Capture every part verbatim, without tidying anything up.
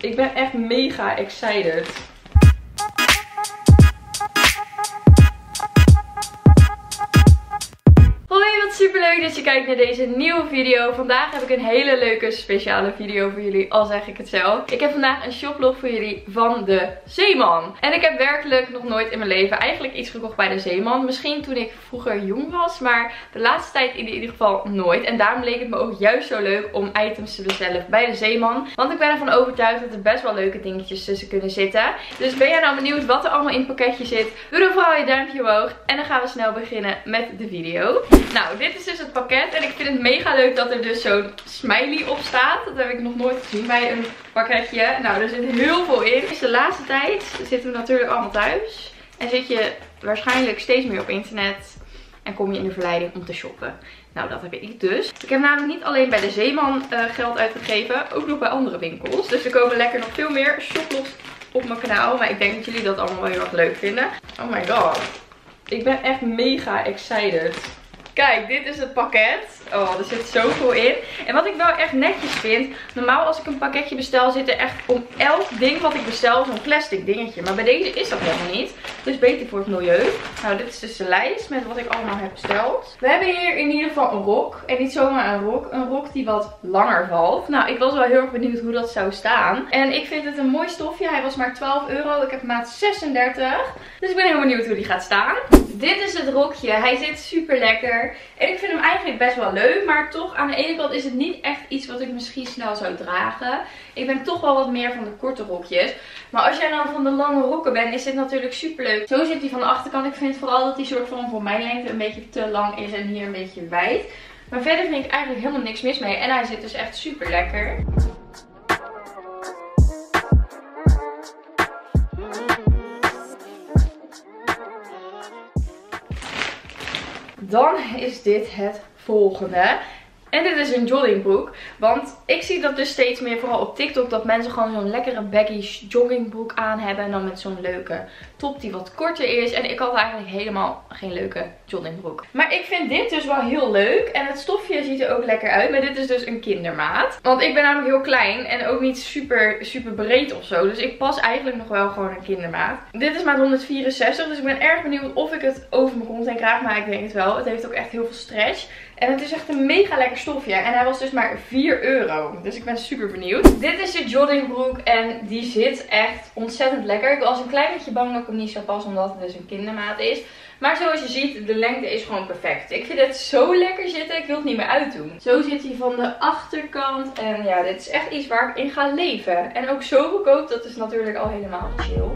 Ik ben echt mega excited. Superleuk dat je kijkt naar deze nieuwe video. Vandaag heb ik een hele leuke speciale video voor jullie, al zeg ik het zelf. Ik heb vandaag een shoplog voor jullie van de Zeeman. En ik heb werkelijk nog nooit in mijn leven eigenlijk iets gekocht bij de Zeeman. Misschien toen ik vroeger jong was, maar de laatste tijd in ieder geval nooit. En daarom leek het me ook juist zo leuk om items te bestellen bij de Zeeman. Want ik ben ervan overtuigd dat er best wel leuke dingetjes tussen kunnen zitten. Dus ben jij nou benieuwd wat er allemaal in het pakketje zit? Doe dan vooral je duimpje omhoog. En dan gaan we snel beginnen met de video. Nou, dit is dus het pakket en ik vind het mega leuk dat er dus zo'n smiley op staat. Dat heb ik nog nooit gezien bij een pakketje. Nou, er zit heel veel in. Dus de laatste tijd zitten we natuurlijk allemaal thuis. En zit je waarschijnlijk steeds meer op internet. En kom je in de verleiding om te shoppen. Nou, dat heb ik dus. Ik heb namelijk niet alleen bij de Zeeman uh, geld uitgegeven. Ook nog bij andere winkels. Dus er komen lekker nog veel meer shoplogs op mijn kanaal. Maar ik denk dat jullie dat allemaal wel heel erg leuk vinden. Oh my god. Ik ben echt mega excited. Kijk, dit is het pakket. Oh, er zit zoveel in. En wat ik wel echt netjes vind. Normaal als ik een pakketje bestel zit er echt om elk ding wat ik bestel zo'n plastic dingetje. Maar bij deze is dat helemaal niet. Dus beter voor het milieu. Nou, dit is dus de lijst met wat ik allemaal heb besteld. We hebben hier in ieder geval een rok. En niet zomaar een rok. Een rok die wat langer valt. Nou, ik was wel heel erg benieuwd hoe dat zou staan. En ik vind het een mooi stofje. Hij was maar twaalf euro. Ik heb maat zesendertig. Dus ik ben heel benieuwd hoe die gaat staan. Dit is het rokje. Hij zit super lekker. En ik vind hem eigenlijk best wel leuk. Maar toch aan de ene kant is het niet echt iets wat ik misschien snel zou dragen. Ik ben toch wel wat meer van de korte rokjes. Maar als jij nou van de lange rokken bent, is dit natuurlijk super leuk. Zo zit hij van de achterkant. Ik vind vooral dat die soort van voor mijn lengte een beetje te lang is. En hier een beetje wijd. Maar verder vind ik eigenlijk helemaal niks mis mee. En hij zit dus echt super lekker. Dan is dit het volgende. En dit is een joggingbroek. Want ik zie dat dus steeds meer, vooral op TikTok, dat mensen gewoon zo'n lekkere baggy joggingbroek aan hebben. En dan met zo'n leuke top die wat korter is. En ik had eigenlijk helemaal geen leuke joggingbroek. Maar ik vind dit dus wel heel leuk. En het stofje ziet er ook lekker uit. Maar dit is dus een kindermaat. Want ik ben namelijk heel klein en ook niet super, super breed of zo. Dus ik pas eigenlijk nog wel gewoon een kindermaat. Dit is maat honderdvierenzestig. Dus ik ben erg benieuwd of ik het over mijn kont heen krijg. Maar ik denk het wel. Het heeft ook echt heel veel stretch. En het is echt een mega lekker stofje. En hij was dus maar vier euro. Dus ik ben super benieuwd. Dit is de joggingbroek. En die zit echt ontzettend lekker. Ik was een klein beetje bang dat ik hem niet zou passen. Omdat het dus een kindermaat is. Maar zoals je ziet, de lengte is gewoon perfect. Ik vind het zo lekker zitten. Ik wil het niet meer uitdoen. Zo zit hij van de achterkant. En ja, dit is echt iets waar ik in ga leven. En ook zo goedkoop. Dat is natuurlijk al helemaal chill.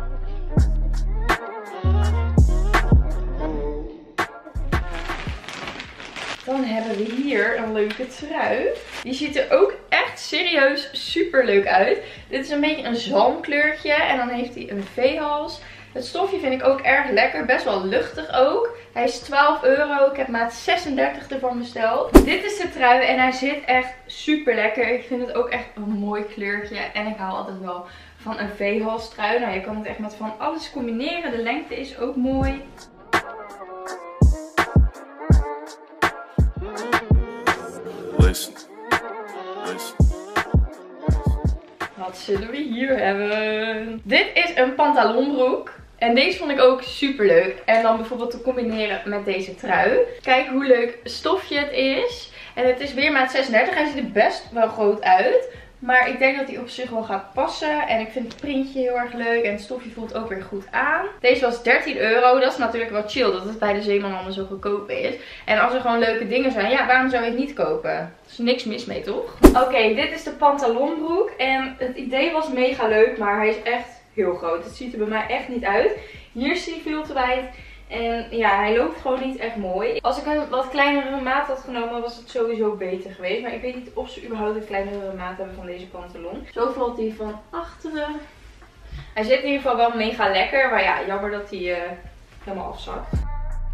Dan hebben we hier een leuke trui. Die ziet er ook echt serieus super leuk uit. Dit is een beetje een zalmkleurtje. En dan heeft hij een V-hals. Het stofje vind ik ook erg lekker. Best wel luchtig ook. Hij is twaalf euro. Ik heb maat zesendertig ervan besteld. Dit is de trui. En hij zit echt super lekker. Ik vind het ook echt een mooi kleurtje. En ik hou altijd wel van een V-hals trui. Nou, je kan het echt met van alles combineren. De lengte is ook mooi. Wat zullen we hier hebben? Dit is een pantalonbroek. En deze vond ik ook super leuk. En dan bijvoorbeeld te combineren met deze trui. Kijk hoe leuk stofje het is. En het is weer maat zesendertig. Hij ziet er best wel groot uit. Maar ik denk dat hij op zich wel gaat passen. En ik vind het printje heel erg leuk. En het stofje voelt ook weer goed aan. Deze was dertien euro. Dat is natuurlijk wel chill dat het bij de Zeeman allemaal zo goedkoop is. En als er gewoon leuke dingen zijn, ja, waarom zou je het niet kopen? Er is niks mis mee, toch? Oké, okay, dit is de pantalonbroek. En het idee was mega leuk, maar hij is echt heel groot. Het ziet er bij mij echt niet uit. Hier is hij veel te wijd. En ja, hij loopt gewoon niet echt mooi. Als ik een wat kleinere maat had genomen, was het sowieso beter geweest. Maar ik weet niet of ze überhaupt een kleinere maat hebben van deze pantalon. Zo valt hij van achteren. Hij zit in ieder geval wel mega lekker. Maar ja, jammer dat hij uh, helemaal afzakt.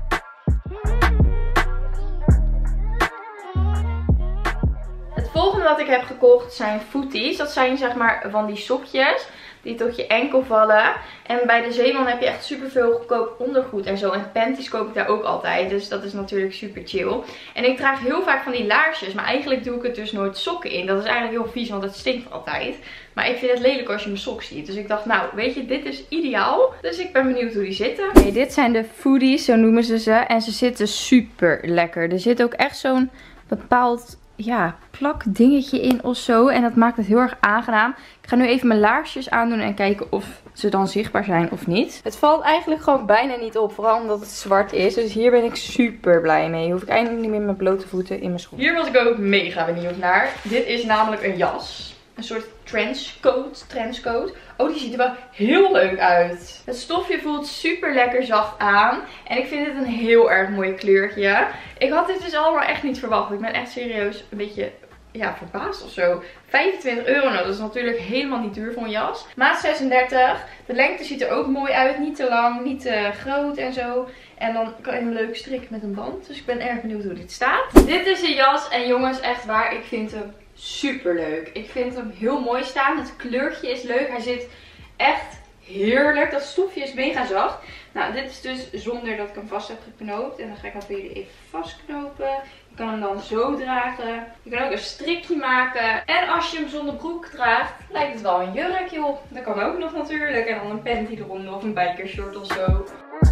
Het volgende wat ik heb gekocht zijn footies. Dat zijn zeg maar van die sokjes die tot je enkel vallen. En bij de Zeeman heb je echt super veel goedkoop ondergoed en zo. En panties koop ik daar ook altijd. Dus dat is natuurlijk super chill. En ik draag heel vaak van die laarsjes. Maar eigenlijk doe ik het dus nooit sokken in. Dat is eigenlijk heel vies, want het stinkt altijd. Maar ik vind het lelijk als je mijn sok ziet. Dus ik dacht, nou, weet je, dit is ideaal. Dus ik ben benieuwd hoe die zitten. Oké, okay, dit zijn de foodies, zo noemen ze ze. En ze zitten super lekker. Er zit ook echt zo'n bepaald, ja, plak dingetje in of zo. En dat maakt het heel erg aangenaam. Ik ga nu even mijn laarsjes aandoen en kijken of ze dan zichtbaar zijn of niet. Het valt eigenlijk gewoon bijna niet op. Vooral omdat het zwart is. Dus hier ben ik super blij mee. Hoef ik eindelijk niet meer met blote voeten in mijn schoenen. Hier was ik ook mega benieuwd naar. Dit is namelijk een jas. Een soort trenchcoat. trenchcoat. Oh, die ziet er wel heel leuk uit. Het stofje voelt super lekker zacht aan. En ik vind het een heel erg mooi kleurtje. Ik had dit dus allemaal echt niet verwacht. Ik ben echt serieus een beetje, ja, verbaasd of zo. vijfentwintig euro, nou, dat is natuurlijk helemaal niet duur voor een jas. Maat zesendertig. De lengte ziet er ook mooi uit. Niet te lang, niet te groot en zo. En dan kan je een leuk strikken met een band. Dus ik ben erg benieuwd hoe dit staat. Dit is de jas. En jongens, echt waar, ik vind hem super leuk. Ik vind hem heel mooi staan. Het kleurtje is leuk. Hij zit echt heerlijk. Dat stofje is mega zacht. Nou, dit is dus zonder dat ik hem vast heb geknoopt. En dan ga ik hem voor jullie even vastknopen. Je kan hem dan zo dragen. Je kan ook een strikje maken. En als je hem zonder broek draagt, lijkt het wel een jurk, joh. Dat kan ook nog natuurlijk. En dan een panty eronder of een bikershort of zo.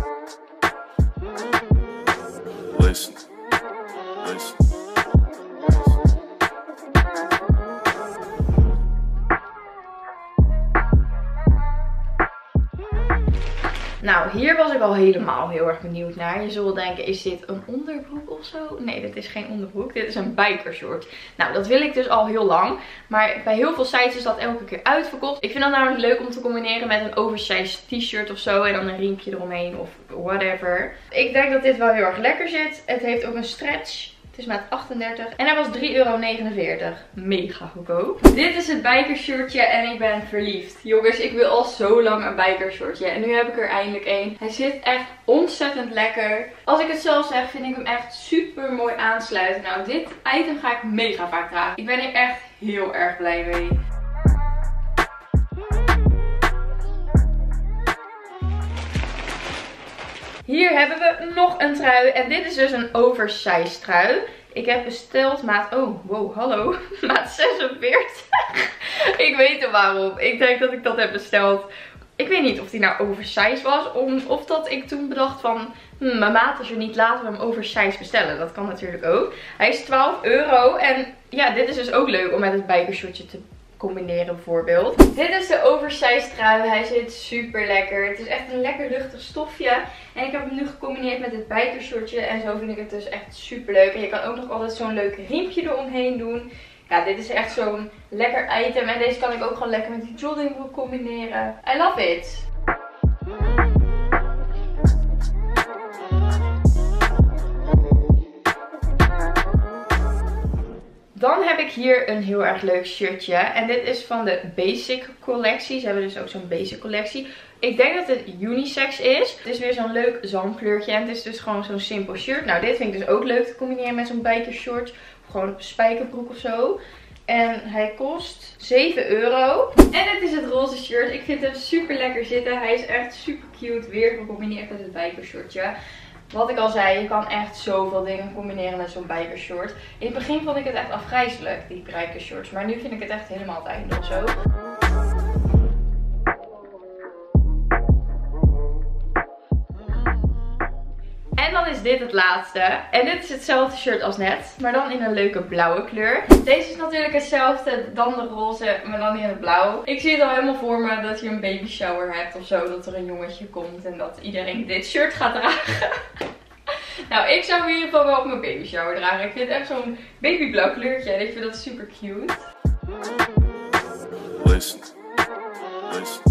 Listen. Listen. Nou, hier was ik al helemaal heel erg benieuwd naar. Je zult denken, is dit een onderbroek of zo? Nee, dit is geen onderbroek. Dit is een bikershort. Nou, dat wil ik dus al heel lang. Maar bij heel veel sites is dat elke keer uitverkocht. Ik vind dat namelijk leuk om te combineren met een oversized t-shirt of zo. En dan een riempje eromheen of whatever. Ik denk dat dit wel heel erg lekker zit. Het heeft ook een stretch. Het is maat achtendertig. En hij was drie euro negenenveertig. Mega goedkoop. Dit is het bikershortje en ik ben verliefd. Jongens, ik wil al zo lang een bikershortje. En nu heb ik er eindelijk één. Hij zit echt ontzettend lekker. Als ik het zelf zeg, vind ik hem echt super mooi aansluiten. Nou, dit item ga ik mega vaak dragen. Ik ben hier echt heel erg blij mee. Hier hebben we nog een trui. En dit is dus een oversized trui. Ik heb besteld maat... Oh, wow, hallo. Maat zesenveertig. Ik weet er waarom. Ik denk dat ik dat heb besteld. Ik weet niet of die nou oversized was. Om, of dat ik toen bedacht van... Hmm, mijn maat is er niet, laten we hem oversized bestellen. Dat kan natuurlijk ook. Hij is twaalf euro. En ja, dit is dus ook leuk om met het bikershortje te combineren bijvoorbeeld. Dit is de oversized trui. Hij zit super lekker. Het is echt een lekker luchtig stofje. En ik heb hem nu gecombineerd met het bikershortje. En zo vind ik het dus echt super leuk. En je kan ook nog altijd zo'n leuk riempje eromheen doen. Ja, dit is echt zo'n lekker item. En deze kan ik ook gewoon lekker met die joggingbroek combineren. I love it. Dan heb ik hier een heel erg leuk shirtje. En dit is van de Basic collectie. Ze hebben dus ook zo'n Basic collectie. Ik denk dat het unisex is. Het is weer zo'n leuk zalmkleurtje. En het is dus gewoon zo'n simpel shirt. Nou, dit vind ik dus ook leuk te combineren met zo'n bikershort. Of gewoon spijkerbroek of zo. En hij kost zeven euro. En dit is het roze shirt. Ik vind hem super lekker zitten. Hij is echt super cute. Weer gecombineerd met het bikershortje. Wat ik al zei, je kan echt zoveel dingen combineren met zo'n bikershort. In het begin vond ik het echt afgrijzelijk, die bikershorts. Maar nu vind ik het echt helemaal het einde of zo. En dan is dit het laatste. En dit is hetzelfde shirt als net, maar dan in een leuke blauwe kleur. Deze is natuurlijk hetzelfde dan de roze, maar dan in het blauw. Ik zie het al helemaal voor me dat je een baby shower hebt of zo. Dat er een jongetje komt en dat iedereen dit shirt gaat dragen. Nou, ik zou in ieder geval wel op mijn baby shower dragen. Ik vind het echt zo'n babyblauw kleurtje en ik vind dat super cute. Listen. Listen.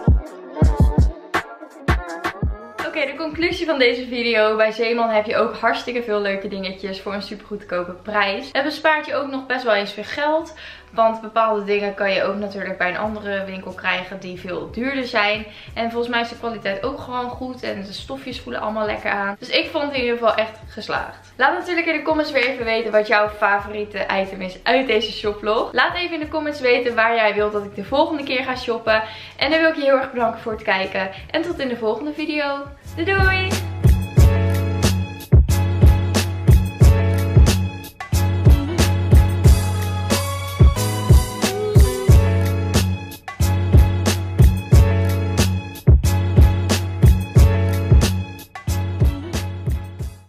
Oké, okay, de conclusie van deze video. Bij Zeeman heb je ook hartstikke veel leuke dingetjes voor een super goedkope prijs. Het bespaart je ook nog best wel eens veel geld. Want bepaalde dingen kan je ook natuurlijk bij een andere winkel krijgen die veel duurder zijn. En volgens mij is de kwaliteit ook gewoon goed. En de stofjes voelen allemaal lekker aan. Dus ik vond het in ieder geval echt geslaagd. Laat natuurlijk in de comments weer even weten wat jouw favoriete item is uit deze shoplog. Laat even in de comments weten waar jij wilt dat ik de volgende keer ga shoppen. En dan wil ik je heel erg bedanken voor het kijken. En tot in de volgende video. Doei doei!